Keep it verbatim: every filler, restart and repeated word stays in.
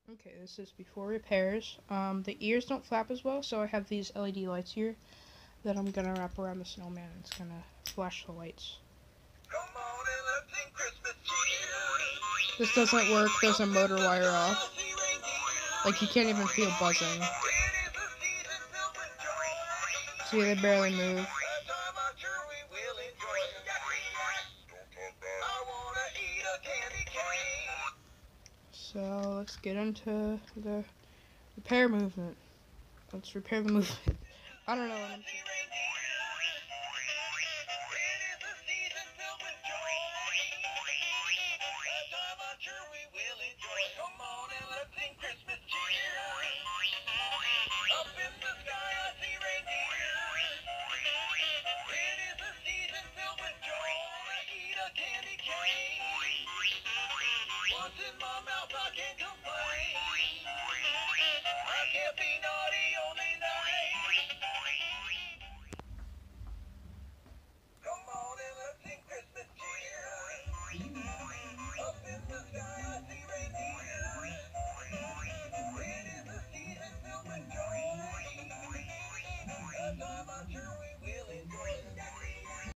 Okay, this is before repairs. Um, the ears don't flap as well, so I have these L E D lights here that I'm gonna wrap around the snowman. It's gonna flash the lights. Come on and let's sing Christmas cheer. This doesn't work, there's a motor wire off. Like, you can't even feel buzzing. See, they barely move. So, let's get into the repair movement. Let's repair the movement. I don't know what I'm saying. Come on and let's sing Christmas cheer. Up in the sky I see reindeer. It is a season filled with joy. I eat a candy cane. What's in my mouth I can't complain. I can't be naughty.